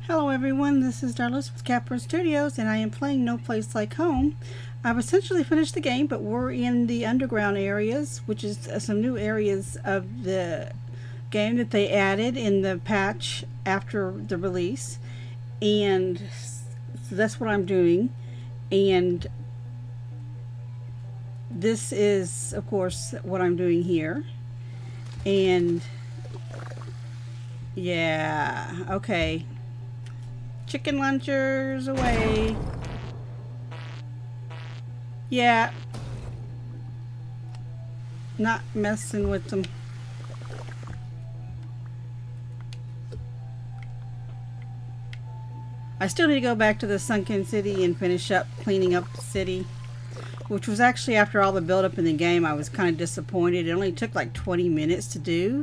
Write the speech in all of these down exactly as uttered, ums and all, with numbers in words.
Hello everyone, this is Darlis with Capra Studios and I am playing No Place Like Home. I've essentially finished the game, but we're in the underground areas, which is uh, some new areas of the game that they added in the patch after the release. And so that's what I'm doing. And this is, of course, what I'm doing here. And yeah, okay. Chicken lunchers away. Yeah. Not messing with them. I still need to go back to the sunken city and finish up cleaning up the city, which was actually, after all the build-up in the game, I was kind of disappointed. It only took like twenty minutes to do.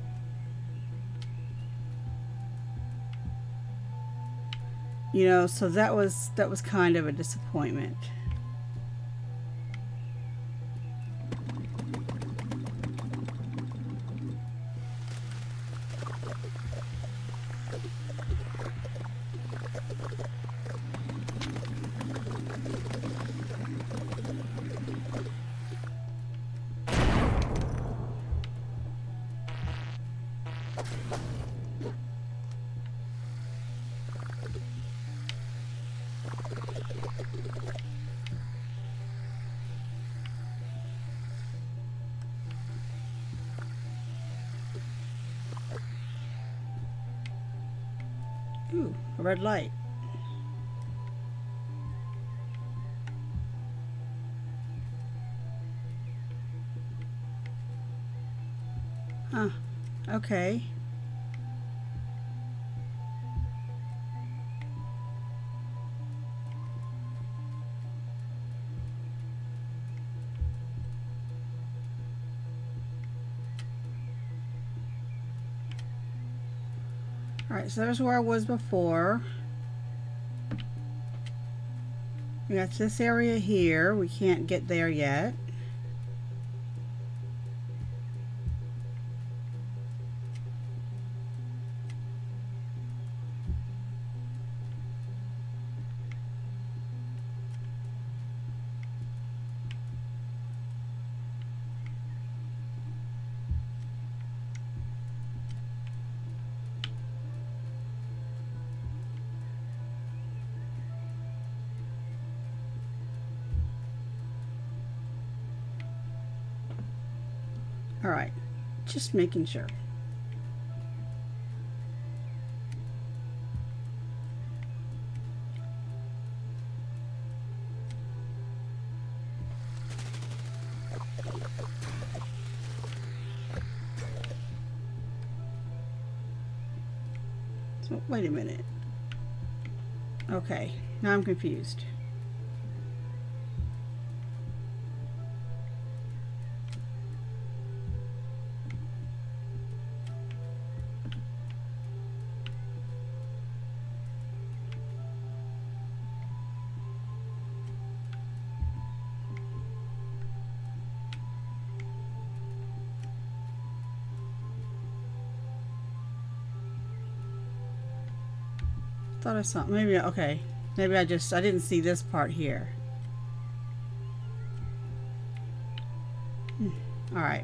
You know, so that was that was kind of a disappointment. Ooh, a red light. Huh. Okay. Alright, so there's where I was before. We got this area here. We can't get there yet. All right, just making sure. So, wait a minute. Okay, now I'm confused. Thought I saw, maybe, okay, maybe I just, I didn't see this part here. Hmm. All right.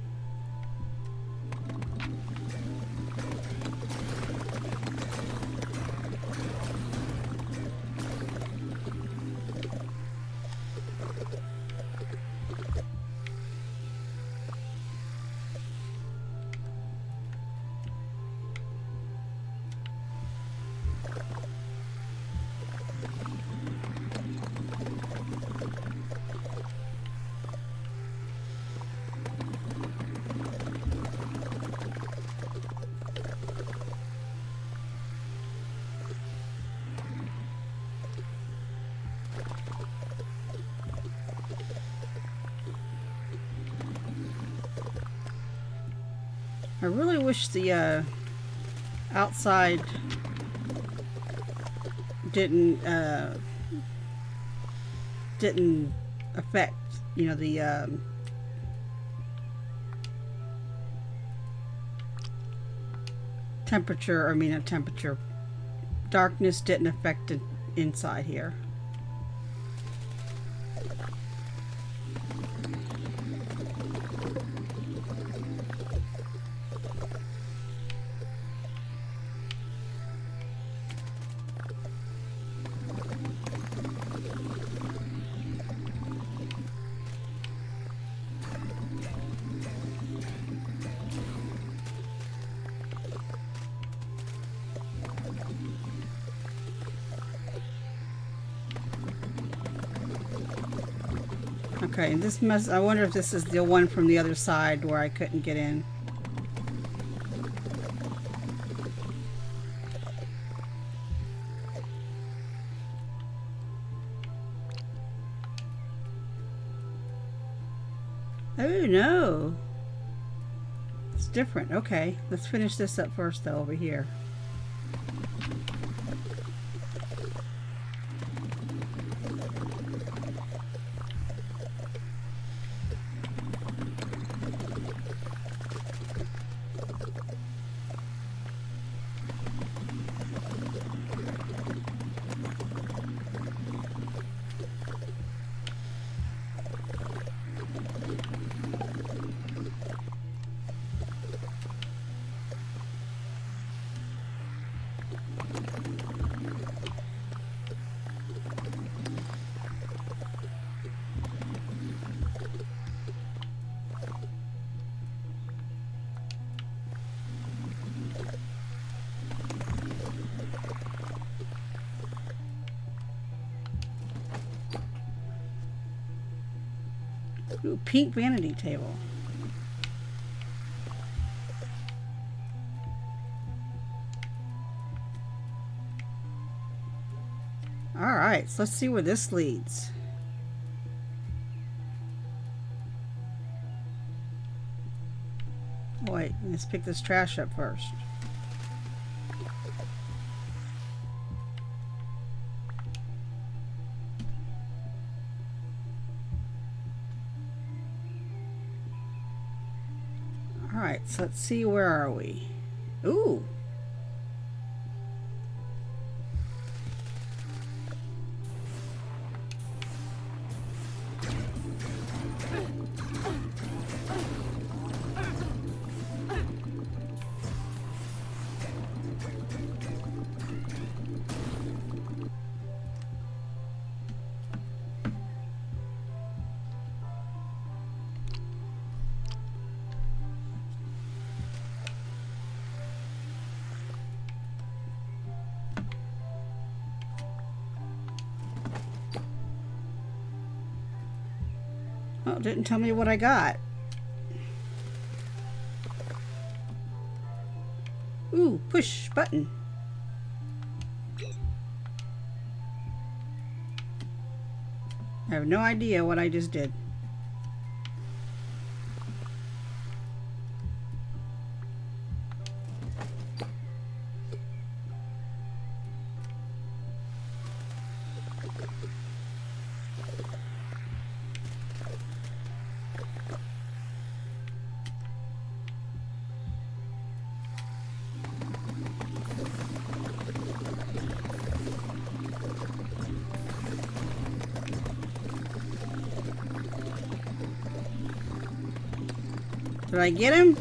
I really wish the uh, outside didn't uh, didn't affect, you know, the um, temperature, I mean a temperature, darkness didn't affect it inside here. Okay, this must, I wonder if this is the one from the other side where I couldn't get in. Oh no. It's different. Okay, let's finish this up first though over here. Ooh, pink vanity table. Alright, so let's see where this leads. Oh, wait, let's pick this trash up first. Alright, so let's see, where are we? Ooh! Oh, it didn't tell me what I got. Ooh, push button. I have no idea what I just did. Did I get him?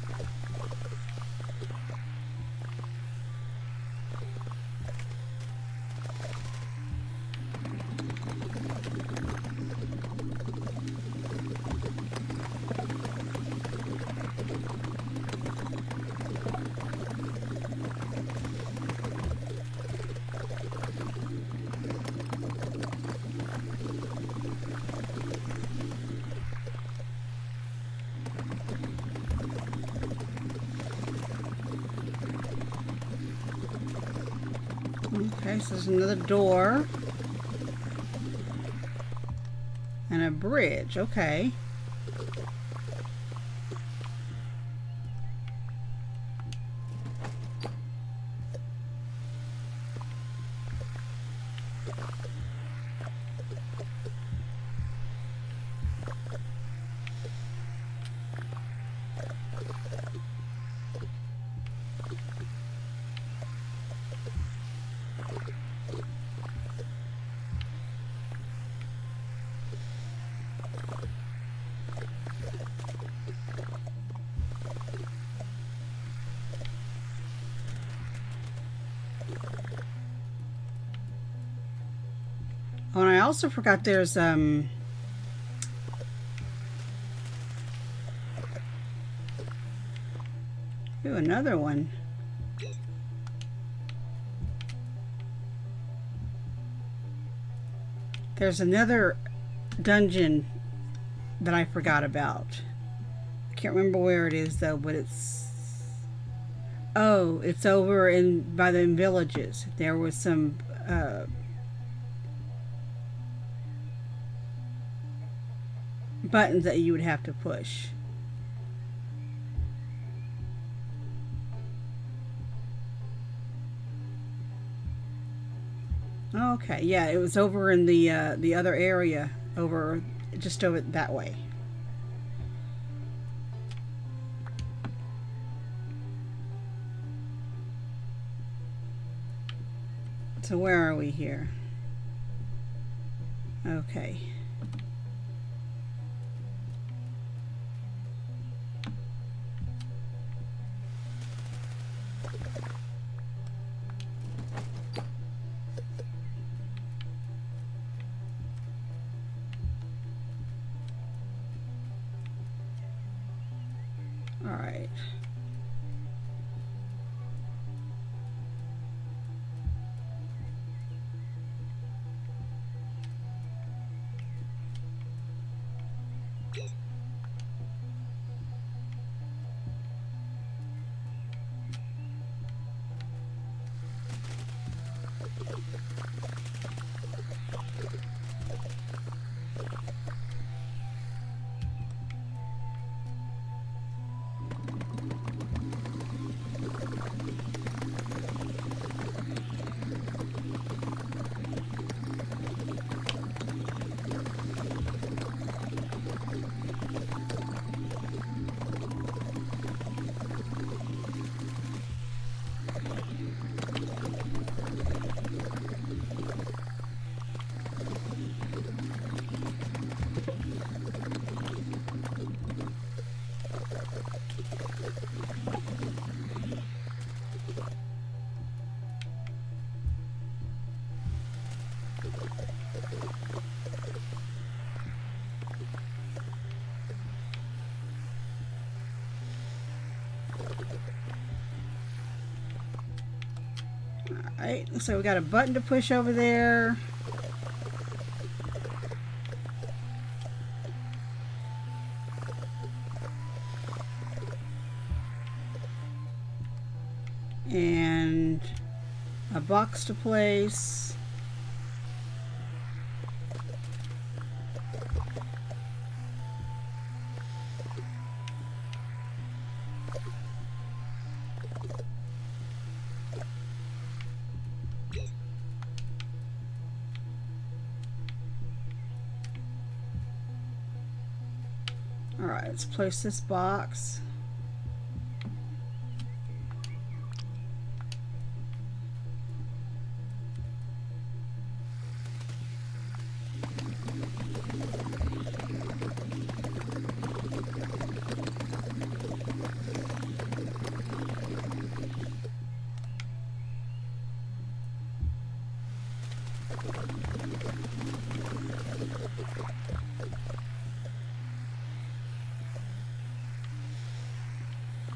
Okay, so there's another door. And a bridge, okay. Oh, and I also forgot there's, um... ooh, another one. There's another dungeon that I forgot about. I can't remember where it is, though, but it's... oh, it's over in by the villages. There was some, uh... buttons that you would have to push. Okay, yeah, it was over in the uh, the other area, over just over that way. So where are we here? Okay. All right. Alright, so we got a button to push over there. And a box to place. Alright, let's place this box.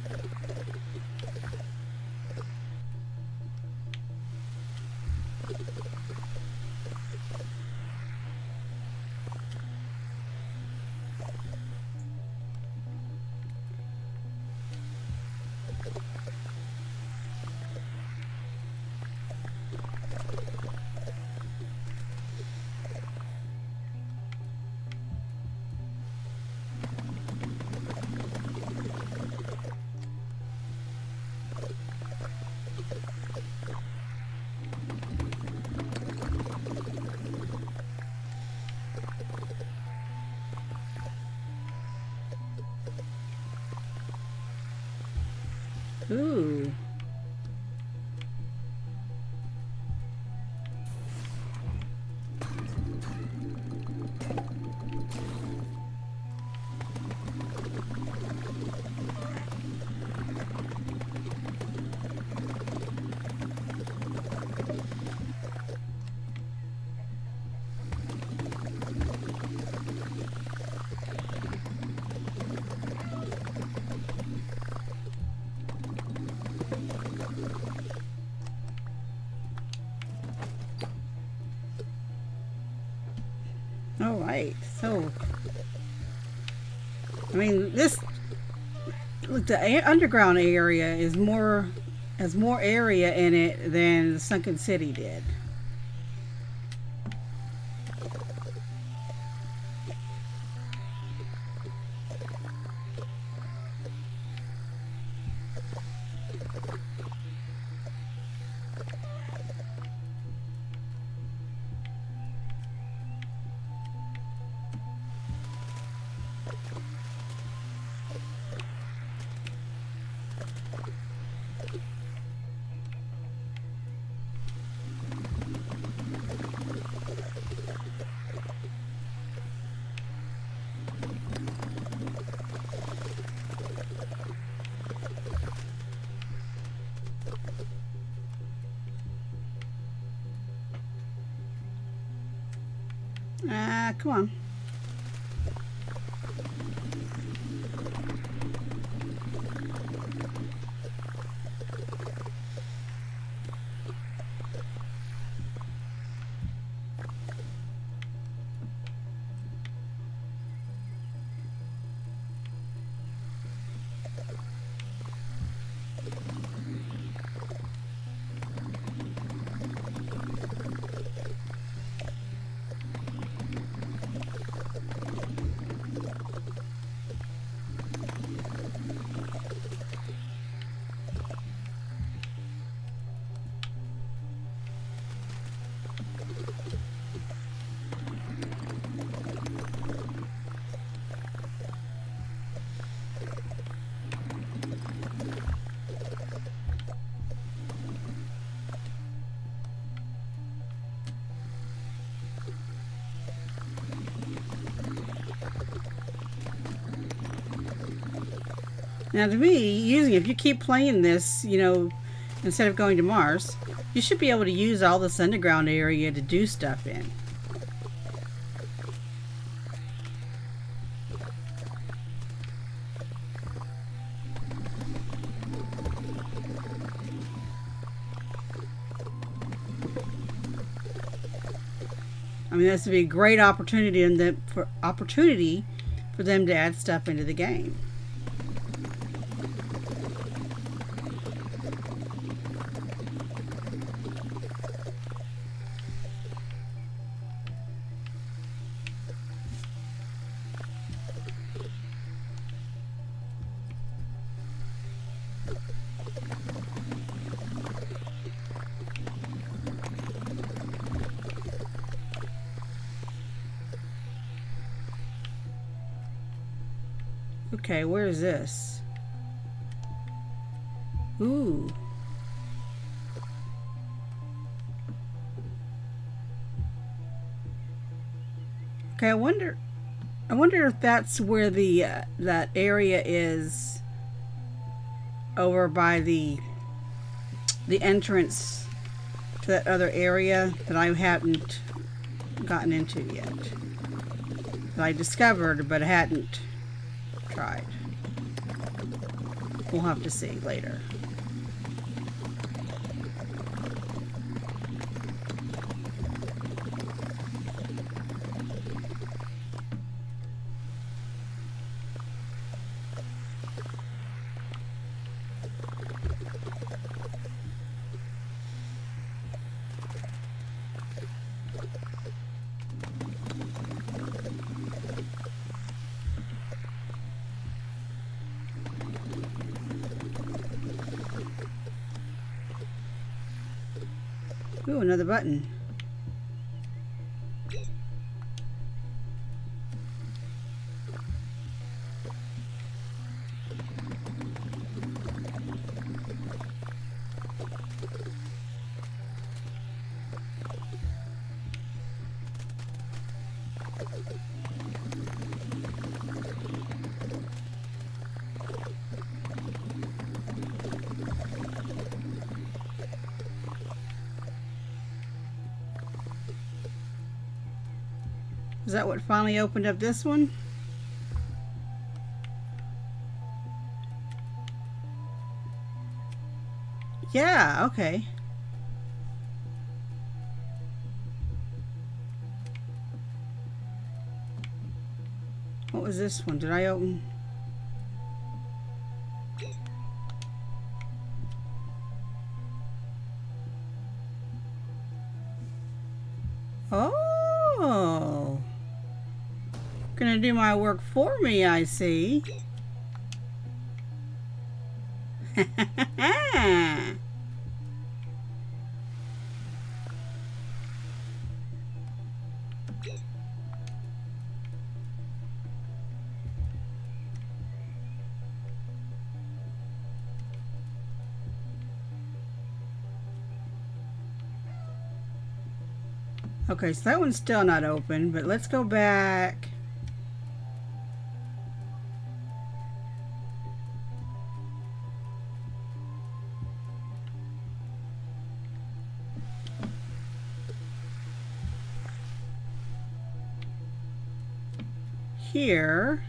Ooh. All right, so I mean, this look, the a- underground area is more has more area in it than the Sunken City did. Ah, come on. Now, to me, using if you keep playing this, you know, instead of going to Mars, you should be able to use all this underground area to do stuff in. I mean, this would be a great opportunity in the, for opportunity for them to add stuff into the game. Okay, where is this? Ooh. Okay, I wonder I wonder if that's where the uh, that area is over by the the entrance to that other area that I haven't gotten into yet. That I discovered but hadn't tried. We'll have to see later. Ooh, another button. Is that what finally opened up this one? Yeah, okay. What was this one? Did I open? Oh. Gonna do my work for me, I see. Okay, so that one's still not open, but let's go back. Here.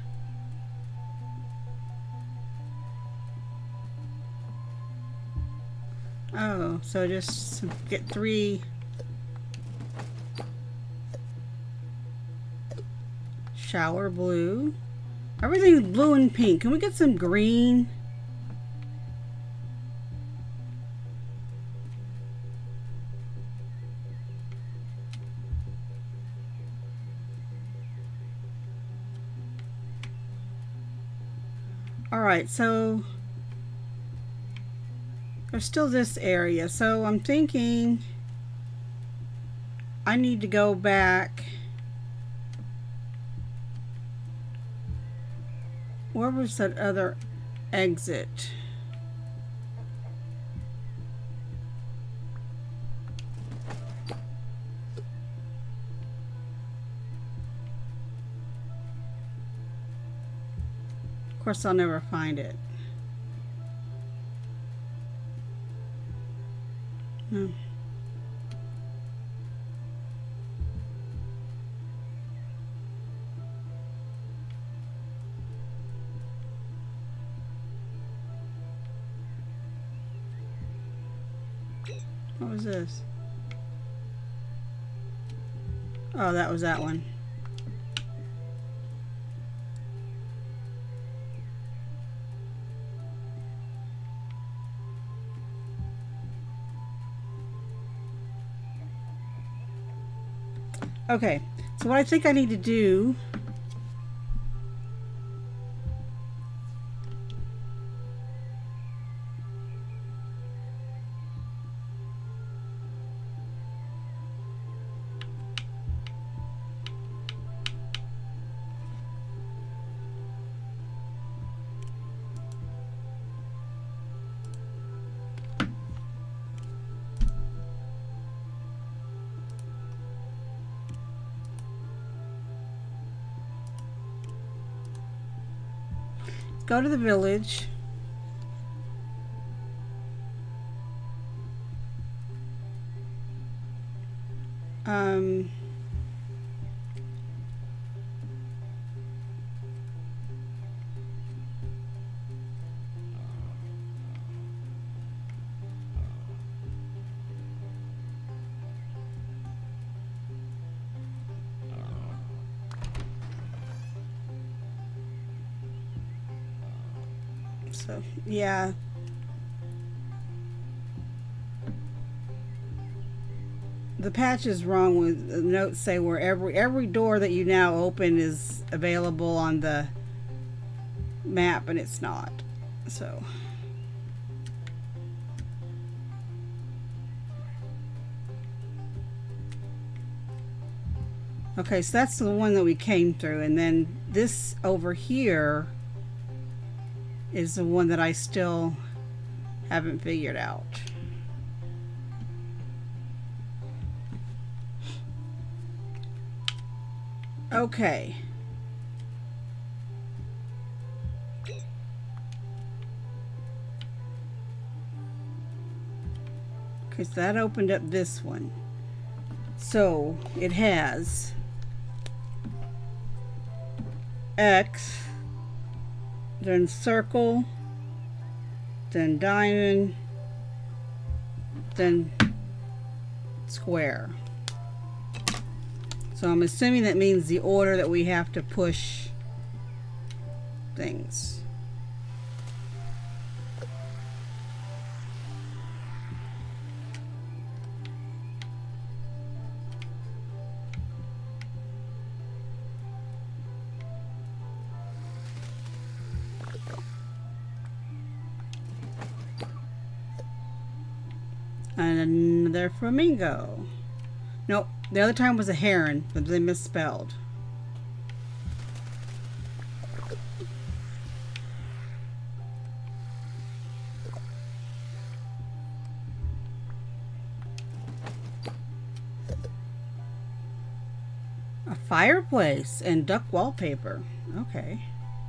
Oh, so just get three shower blue. Everything's blue and pink. Can we get some green? Alright, so there's still this area. So I'm thinking I need to go back. Where was that other exit? Of course, I'll never find it. No. What was this? Oh, that was that one. Okay, so what I think I need to do go to the village. Um, So, yeah. The patch is wrong with the notes say where every every door that you now open is available on the map, and it's not. So okay, so that's the one that we came through, and then this over here is the one that I still haven't figured out. Okay. Okay, so that opened up this one. So it has X, then circle, then diamond, then square. So I'm assuming that means the order that we have to push things. And another flamingo. Nope, the other time was a heron, but they misspelled. A fireplace and duck wallpaper. Okay.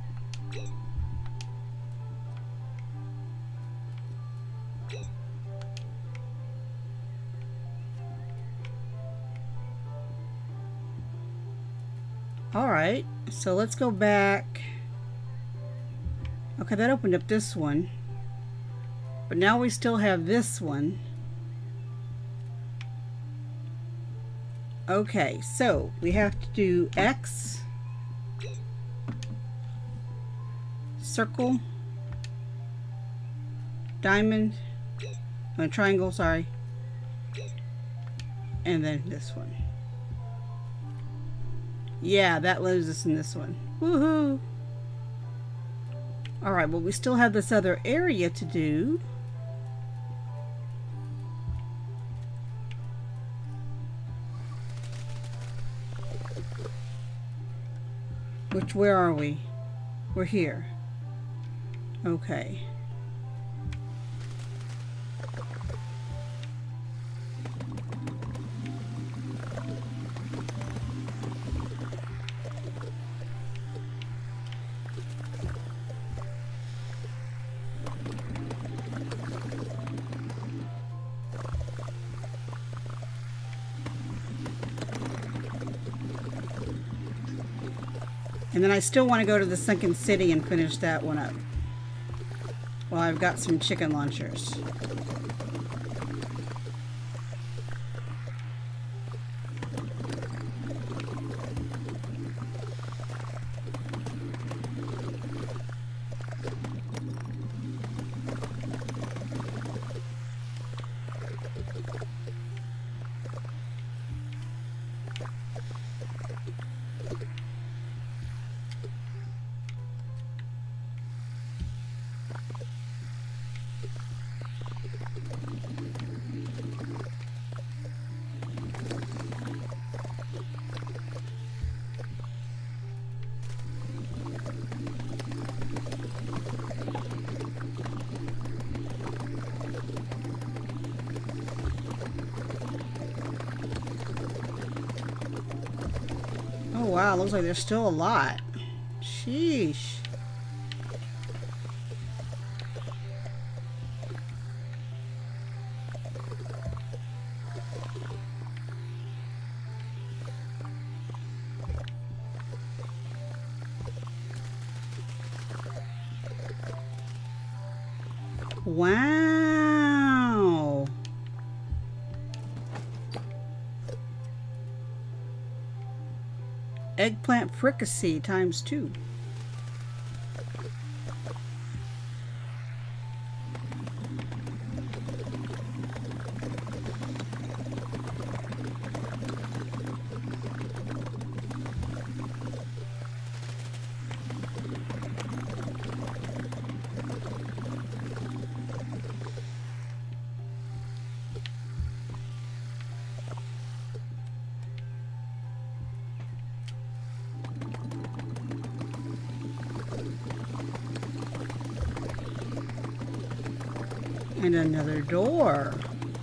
Alright, so let's go back. Okay, that opened up this one. But now we still have this one. Okay, so we have to do X, circle, diamond, oh, triangle, sorry, and then this one. Yeah, that leaves us in this one. Woohoo! Alright, well, we still have this other area to do. Which, where are we? We're here. Okay. And then I still want to go to the sunken city and finish that one up. Well, I've got some chicken launchers. Oh wow, looks like there's still a lot. Sheesh. Wow. Eggplant fricassee times two. And another door.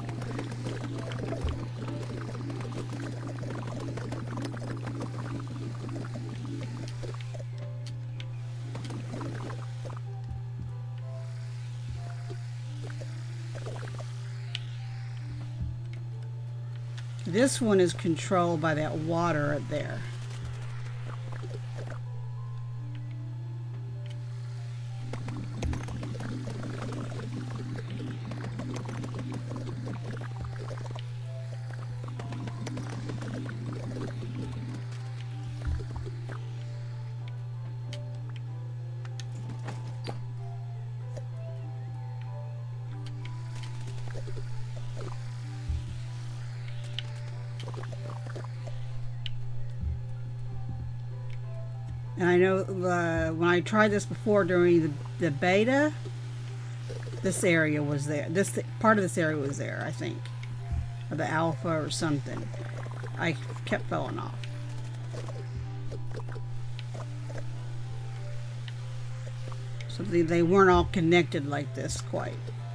This one is controlled by that water up there. And I know uh, when I tried this before during the, the beta, this area was there. This th part of this area was there, I think. Or the alpha or something. I kept falling off. So they, they weren't all connected like this quite.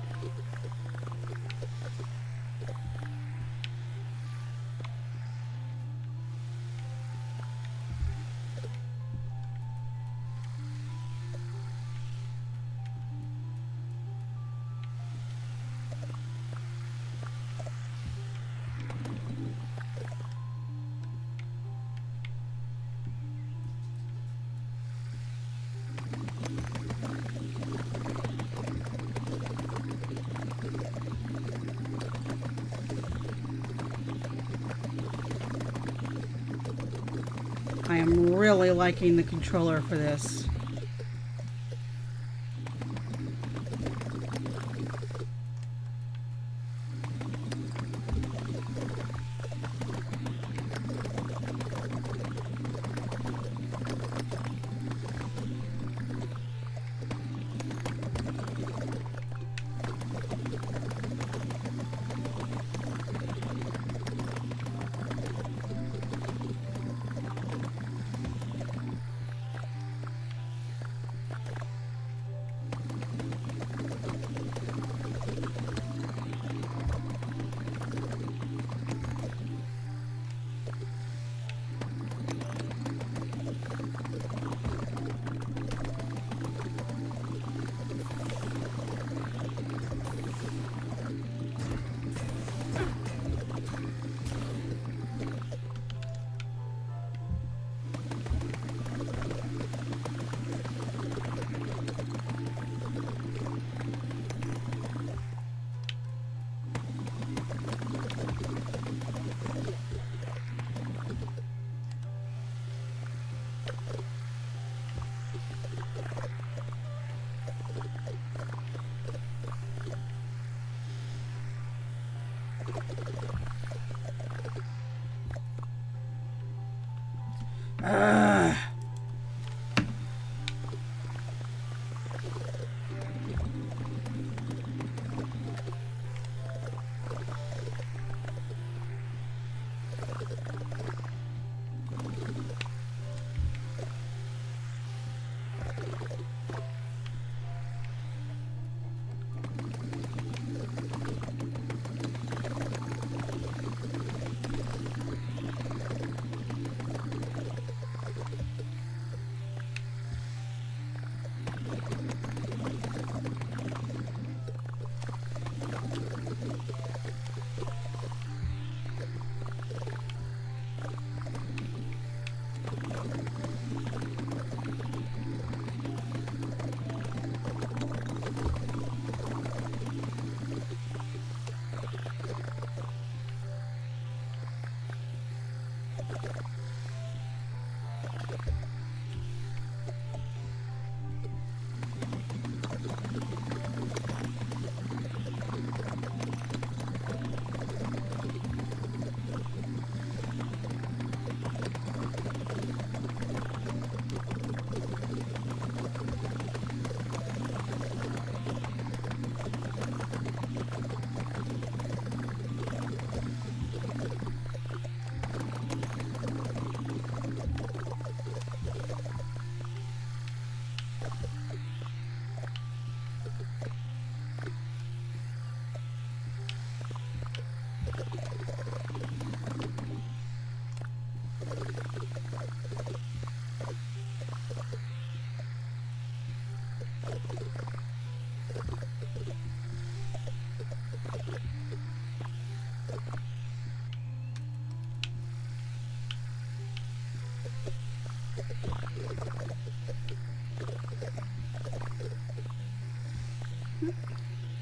I am really liking the controller for this. Ugh.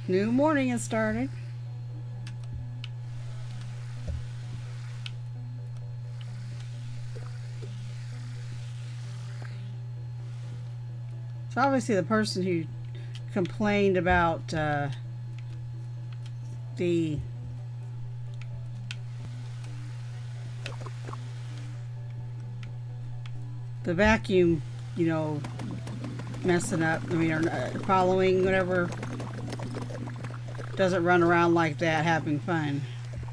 New morning has started. So obviously the person who complained about uh, the the vacuum, you know, messing up, I mean, or uh, following, whatever, doesn't run around like that having fun.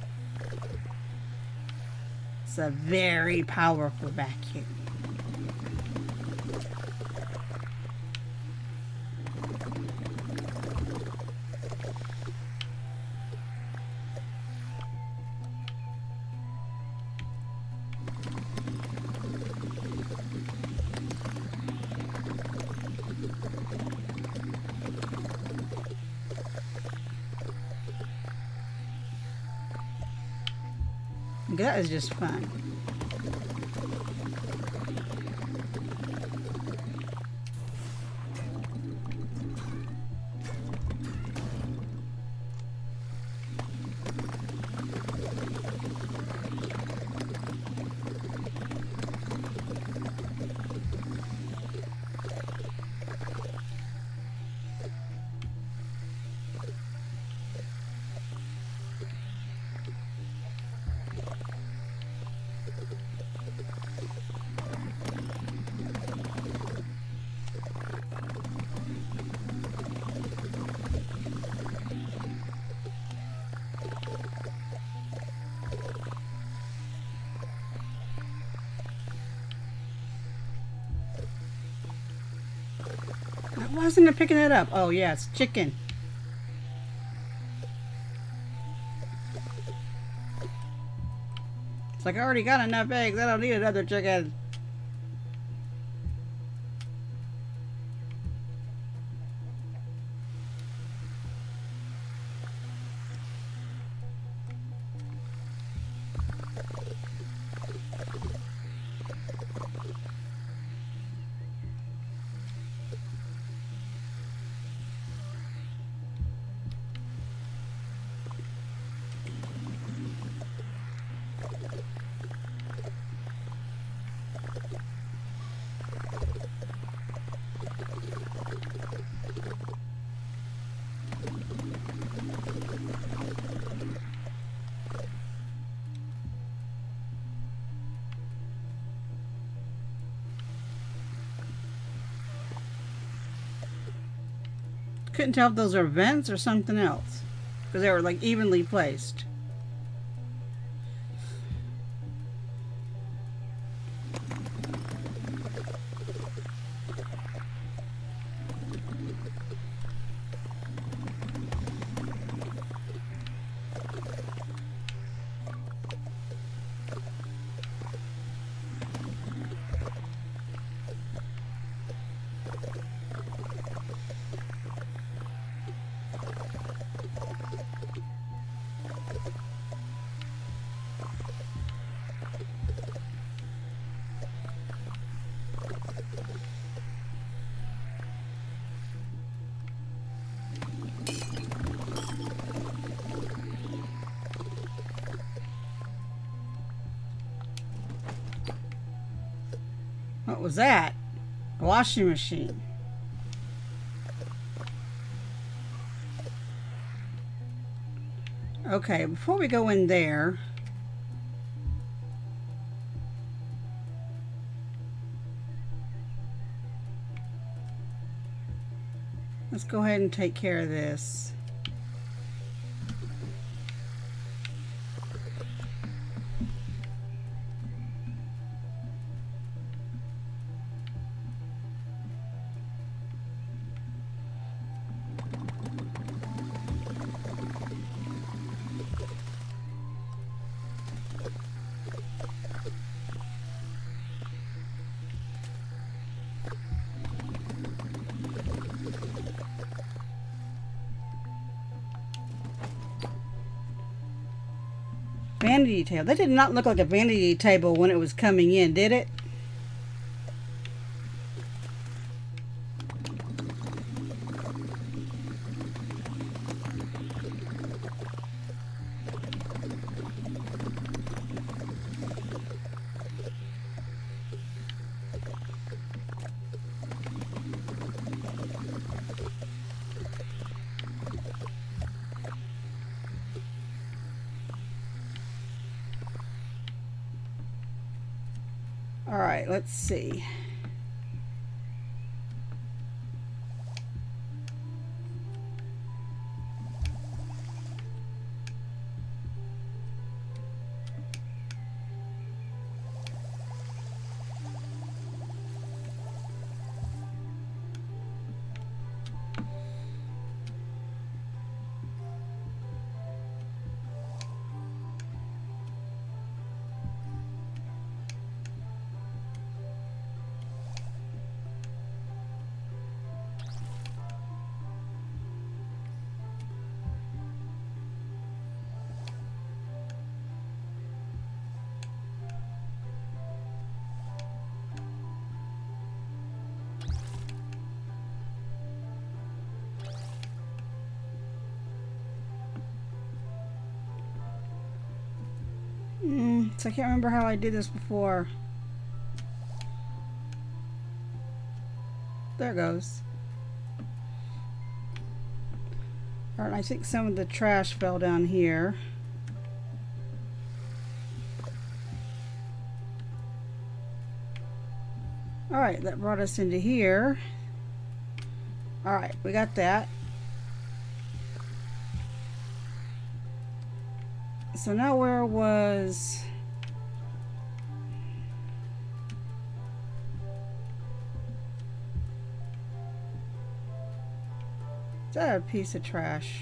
It's a very powerful vacuum. That is just fun. Why isn't it picking it up? Oh yeah, it's chicken. It's like I already got enough eggs. I don't need another chicken. Couldn't tell if those are vents or something else, because they were like evenly placed. What was that? A washing machine. Okay, before we go in there, let's go ahead and take care of this. Vanity table. That did not look like a vanity table when it was coming in, did it? All right, let's see. Mm, so I can't remember how I did this before. There it goes. Alright, I think some of the trash fell down here. Alright, that brought us into here. Alright, we got that. So now where was... Is that a piece of trash?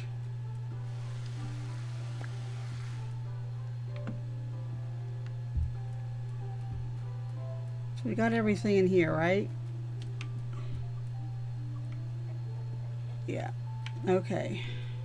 So we got everything in here, right? Yeah. Okay.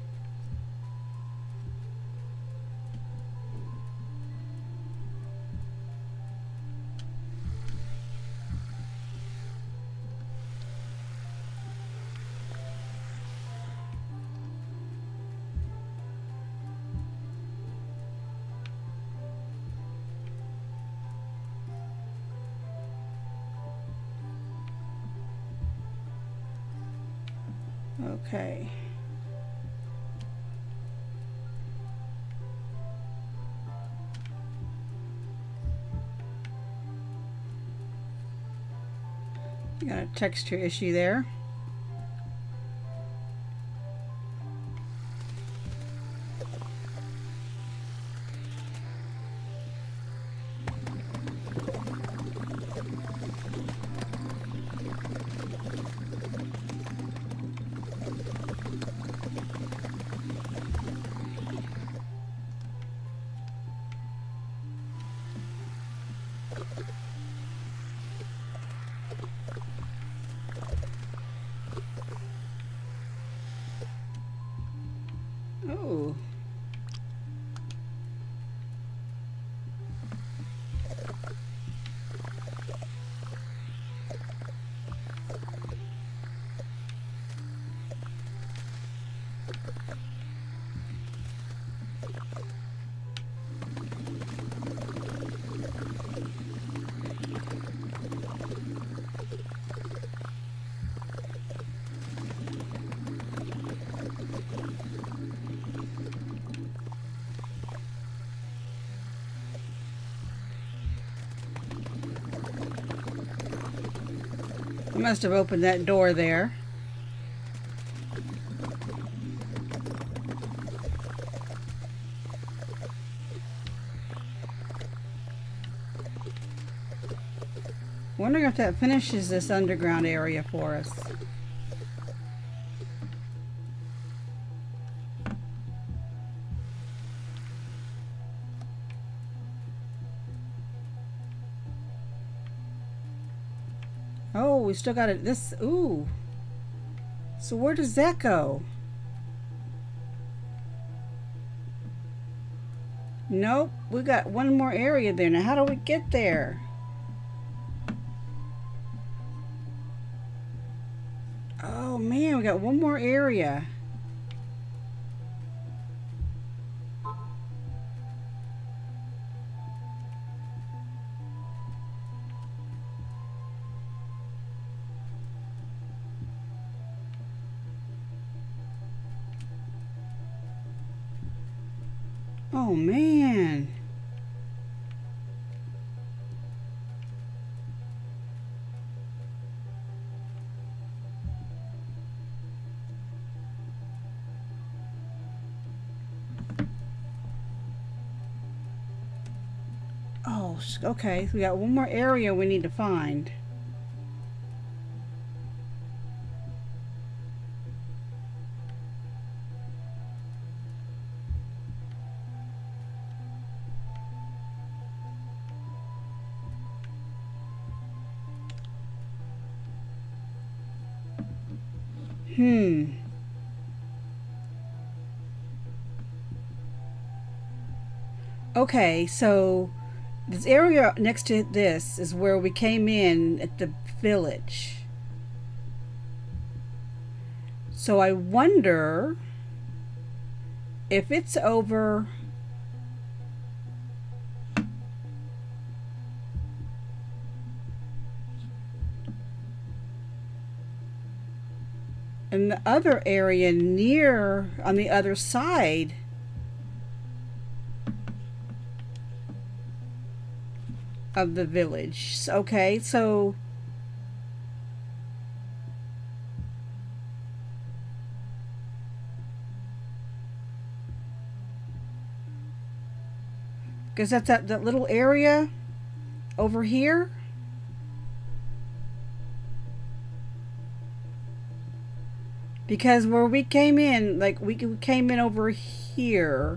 Okay. Got a texture issue there. Oh. I must have opened that door there. Wondering if that finishes this underground area for us. Oh, we still got it. This, ooh. So where does that go? Nope, we got one more area there. Now, how do we get there? Oh man, we got one more area. Oh man. Oh, okay. So we got one more area we need to find. Hmm. Okay, so this area next to this is where we came in at the village. So I wonder if it's over in the other area near on the other side. Of the village. Okay, so because that's that, that little area over here. Because where we came in, like we came in over here.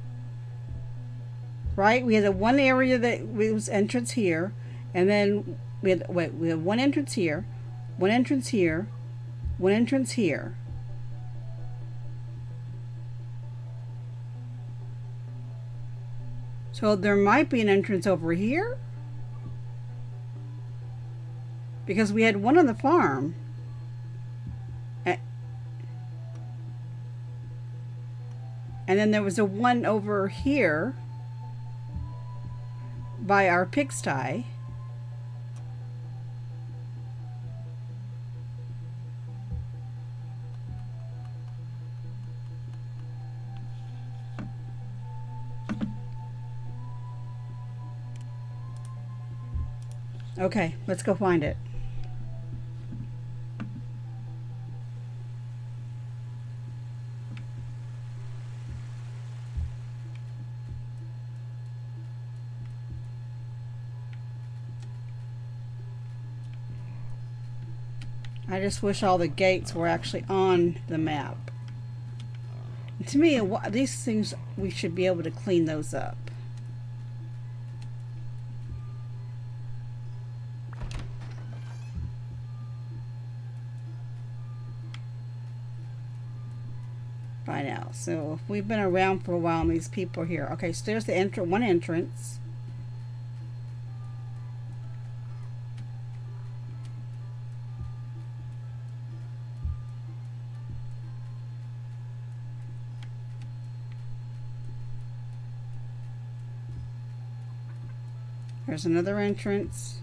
Right, we had the one area that was entrance here, and then we had wait, we had one entrance here, one entrance here, one entrance here. So there might be an entrance over here, because we had one on the farm. And then there was a one over here by our pigsty. Okay, let's go find it. I just wish all the gates were actually on the map. To me, these things, we should be able to clean those up. By now. So if we've been around for a while and these people are here. Okay, so there's the entrance, one entrance. There's another entrance.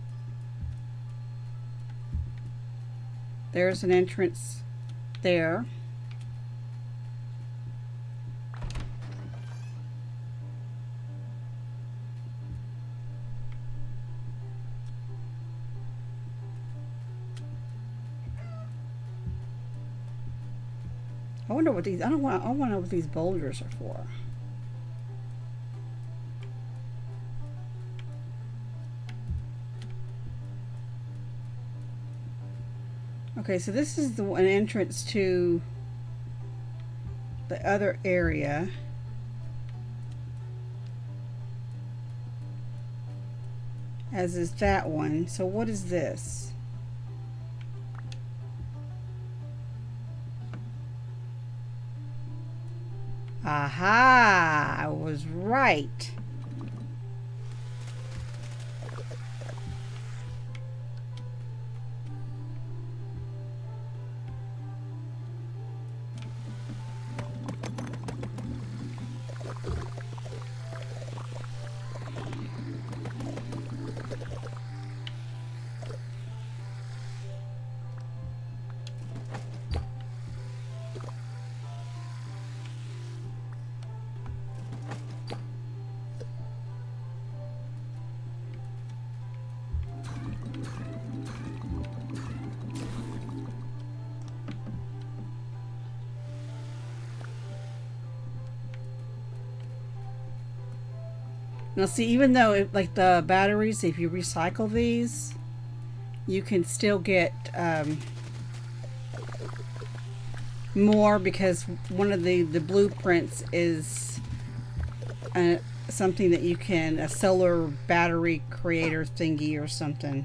There's an entrance there. I wonder what these, I don't want, I want to know what these boulders are for. Okay, so this is the an entrance to the other area. As is that one. So what is this? Aha! I was right. Now see, even though it, like the batteries, if you recycle these, you can still get um, more, because one of the, the blueprints is uh, something that you can, a solar battery creator thingy or something.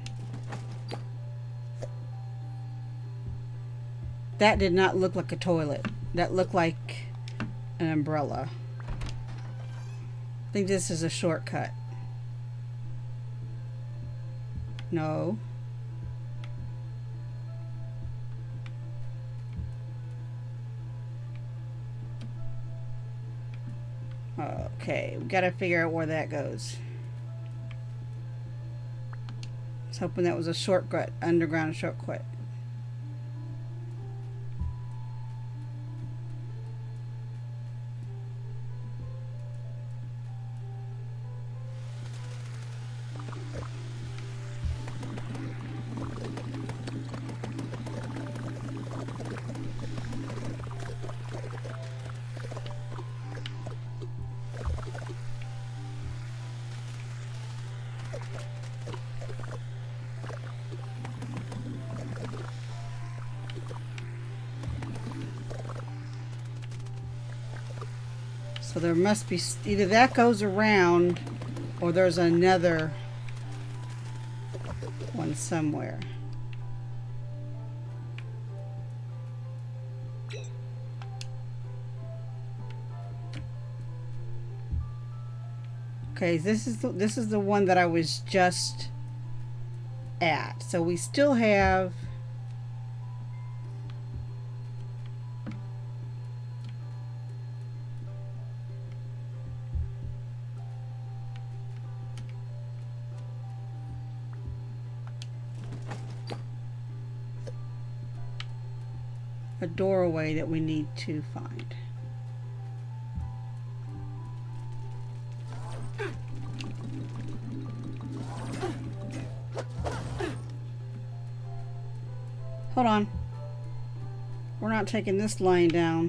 That did not look like a toilet. That looked like an umbrella. I think this is a shortcut. No. Okay, we gotta figure out where that goes. I was hoping that was a shortcut, underground shortcut. So there must be, either that goes around or there's another one somewhere. Okay, this is the, this is the one that I was just at. So we still have a doorway that we need to find. Hold on. We're not taking this line down.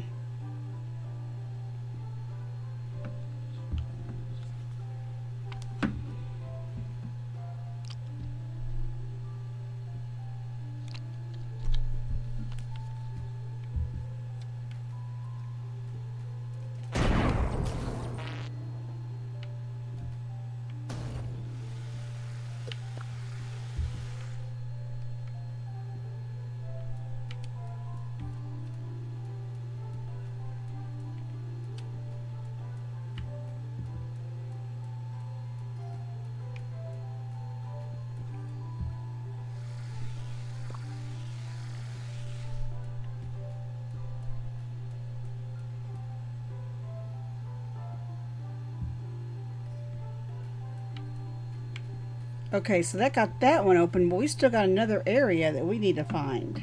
Okay, so that got that one open, but we still got another area that we need to find.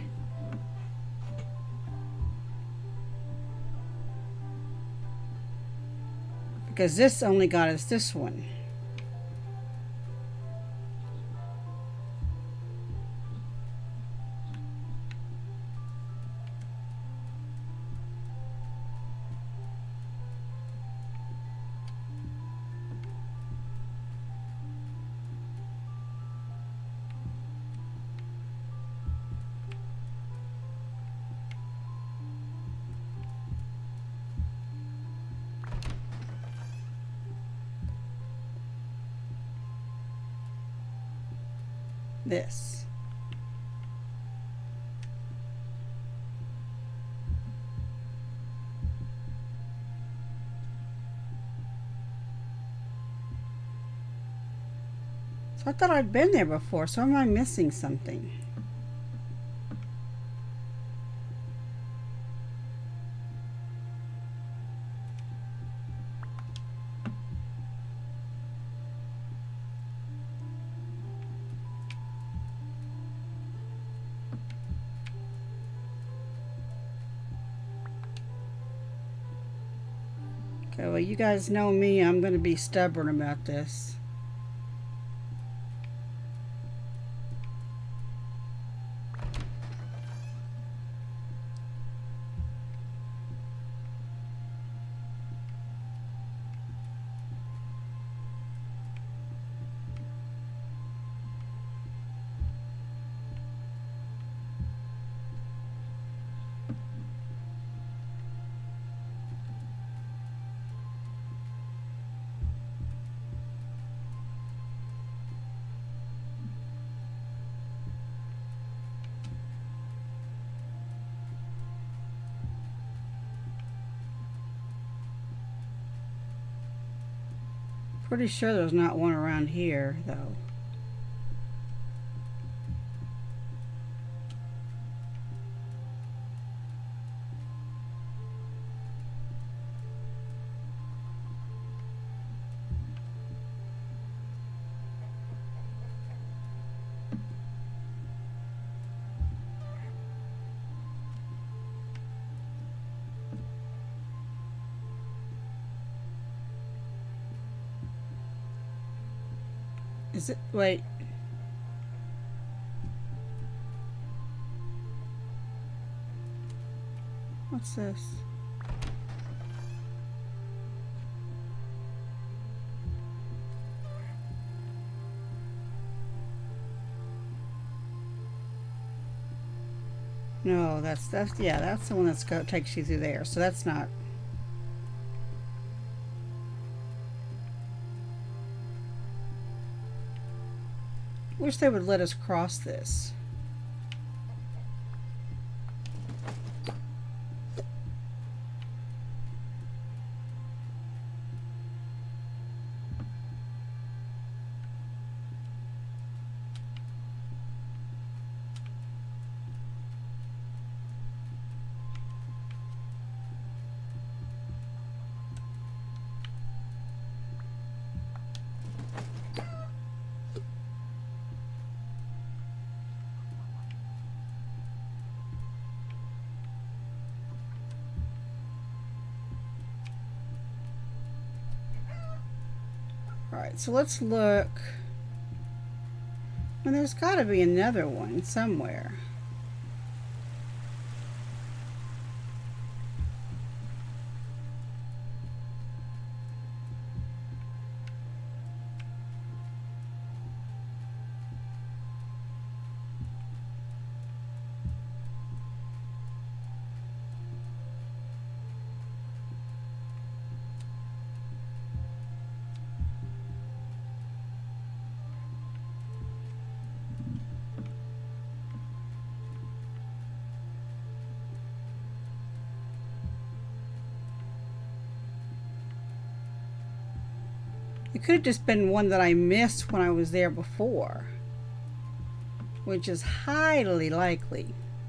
Because this only got us this one. This. So I thought I'd been there before, so am I missing something? Okay, well, you guys know me. I'm going to be stubborn about this. Pretty sure there's not one around here, though. Is it? Wait. What's this? No, that's that's yeah, that's the one that's go takes you through there. So that's not. Wish they would let us cross this. Alright, so let's look. Well, there's got to be another one somewhere. It could have just been one that I missed when I was there before, which is highly likely.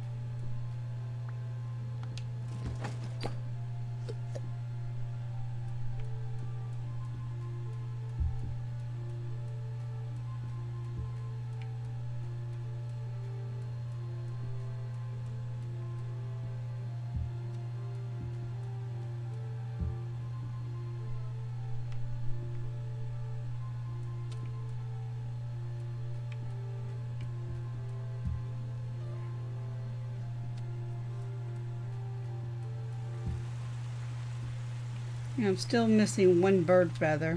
I'm still missing one bird feather.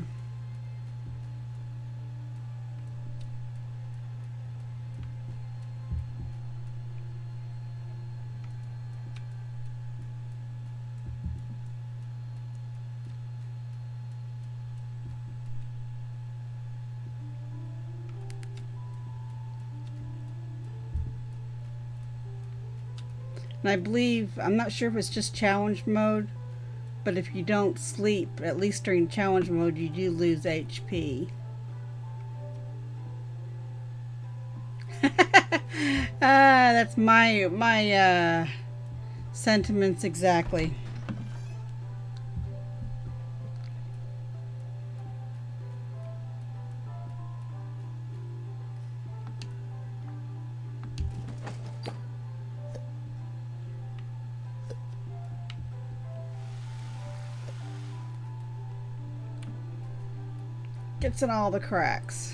And I believe, I'm not sure if it's just challenge mode, but if you don't sleep, at least during challenge mode, you do lose H P. Ah, that's my my uh, sentiments exactly. Gets in all the cracks.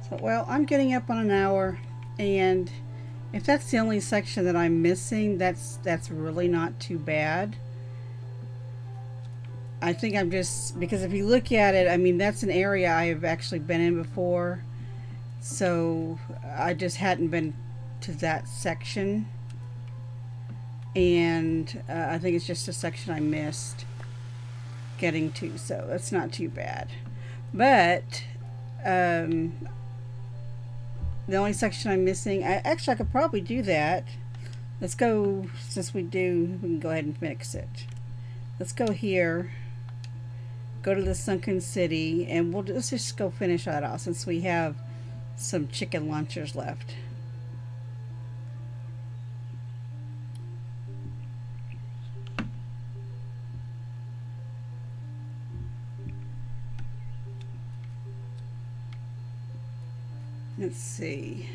So, well, I'm getting up on an hour, and if that's the only section that I'm missing, that's that's really not too bad. I think I'm just, because if you look at it, I mean, that's an area I've actually been in before, so I just hadn't been to that section, and uh, I think it's just a section I missed getting to, so that's not too bad. But um, the only section I'm missing, I, actually I could probably do that. Let's go, since we do, we can go ahead and fix it. Let's go here, go to the sunken city, and we'll just, just go finish that off since we have some chicken launchers left. Let's see.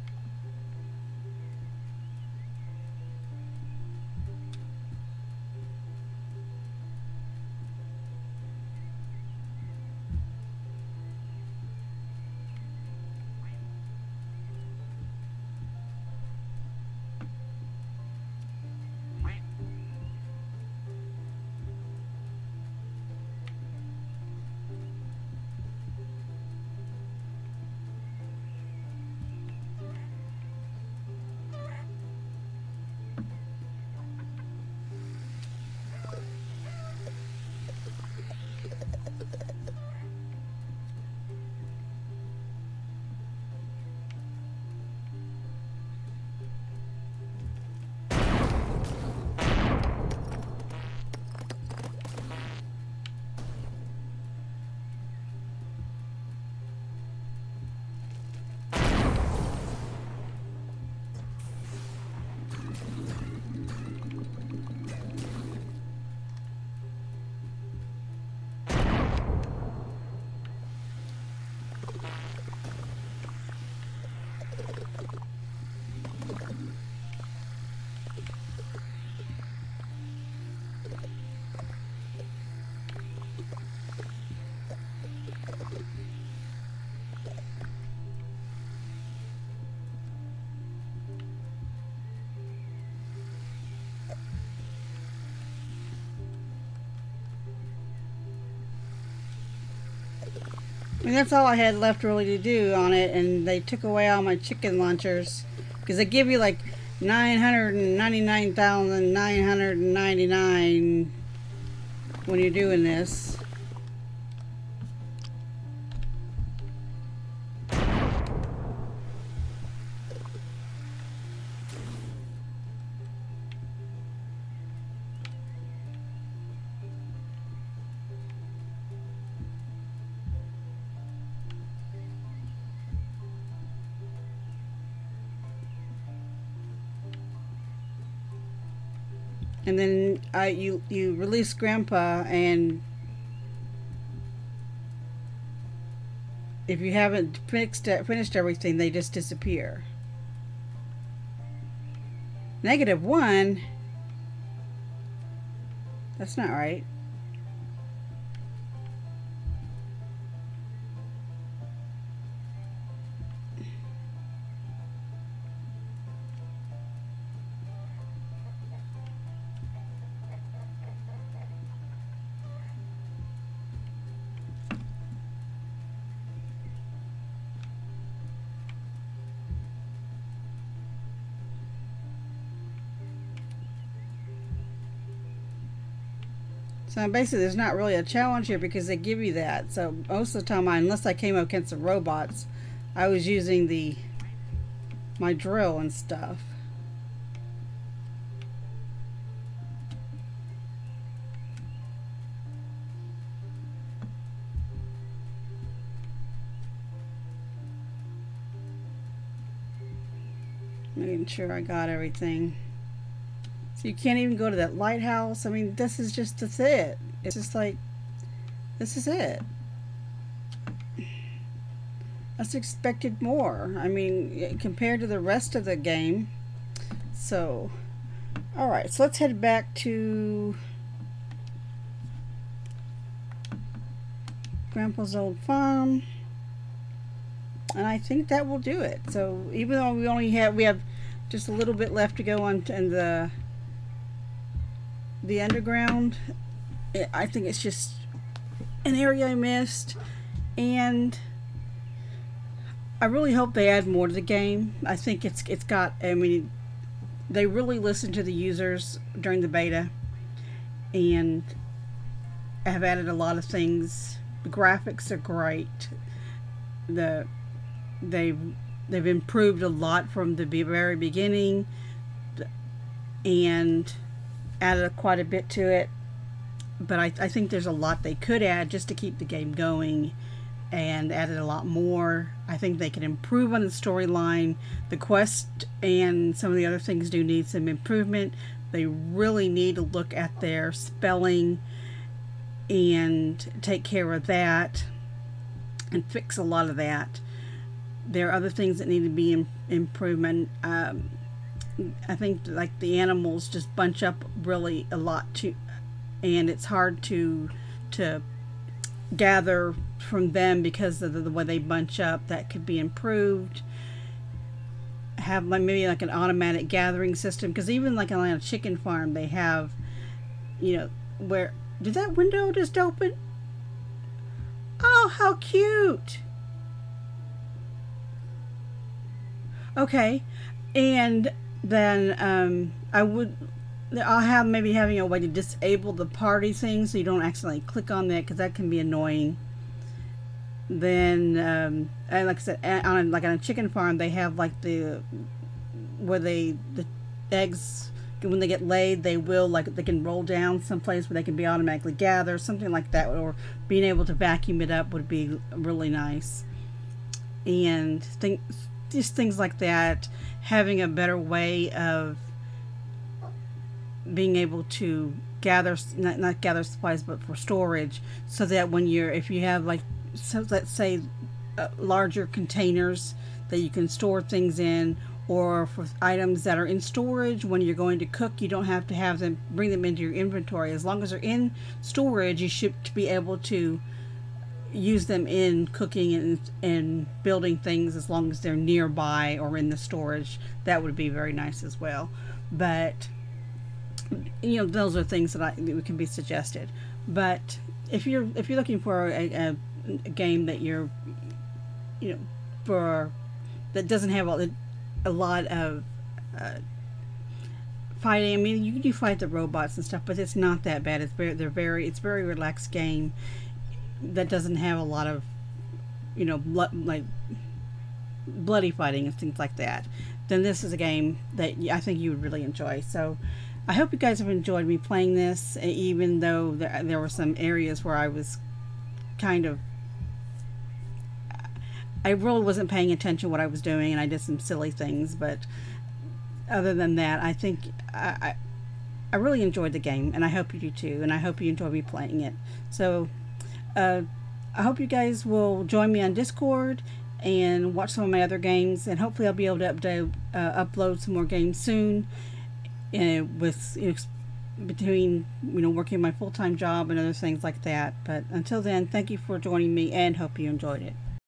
I mean, that's all I had left really to do on it, and they took away all my chicken launchers because they give you like nine hundred ninety-nine thousand nine hundred ninety-nine when you're doing this. And then uh, you you release Grandpa, and if you haven't fixed it, finished everything, they just disappear. Negative one? That's not right. So basically there's not really a challenge here because they give you that. So most of the time, I, unless I came up against the robots, I was using the my drill and stuff. Making sure I got everything. So you can't even go to that lighthouse. I mean, this is just, that's it. It's just like, this is it. I just expected more. I mean, compared to the rest of the game. So, alright, so let's head back to Grandpa's old farm. and I think that will do it. So even though we only have we have just a little bit left to go on in the the underground, it, I think it's just an area I missed, and I really hope they add more to the game. I think it's it's got, I mean, they really listened to the users during the beta and have added a lot of things. The graphics are great. The they've they've improved a lot from the very beginning and added quite a bit to it. But I, I think there's a lot they could add just to keep the game going, and added a lot more. I think they can improve on the storyline. The quest and some of the other things do need some improvement. They really need to look at their spelling and take care of that and fix a lot of that. There are other things that need to be in, improvement. Um, I think like the animals just bunch up really a lot too, and it's hard to to gather from them because of the, the way they bunch up. That could be improved. Have like maybe like an automatic gathering system, because even like on a chicken farm they have, you know, where did that window just open? Oh, how cute. Okay, and then um, I would I'll have maybe having a way to disable the party thing so you don't accidentally click on that, because that can be annoying. Then um, and like I said, on a, like on a chicken farm they have like the where they the eggs, when they get laid, they will like they can roll down someplace where they can be automatically gathered, something like that, or being able to vacuum it up would be really nice. And think just things like that, having a better way of being able to gather, not, not gather supplies, but for storage, so that when you're, if you have like, so let's say uh, larger containers that you can store things in, or for items that are in storage, when you're going to cook, you don't have to have them, bring them into your inventory. As long as they're in storage, you should be able to use them in cooking and, and building things, as long as they're nearby or in the storage. That would be very nice as well. But you know, those are things that I that can be suggested. But if you're if you're looking for a, a, a game that you're, you know, for that doesn't have a, a lot of uh, fighting. I mean, you do fight the robots and stuff, but it's not that bad. It's very they're very it's a very relaxed game that doesn't have a lot of, you know, blood, like bloody fighting and things like that. Then this is a game that I think you would really enjoy. So I hope you guys have enjoyed me playing this, even though there, there were some areas where I was kind of, I really wasn't paying attention to what I was doing, and I did some silly things. But other than that, I think I, I, I really enjoyed the game, and I hope you do too, and I hope you enjoy me playing it. So uh, I hope you guys will join me on Discord and watch some of my other games, and hopefully I'll be able to update, uh, upload some more games soon. Uh, with you know, between you know working my full-time job and other things like that. But until then, thank you for joining me, and hope you enjoyed it.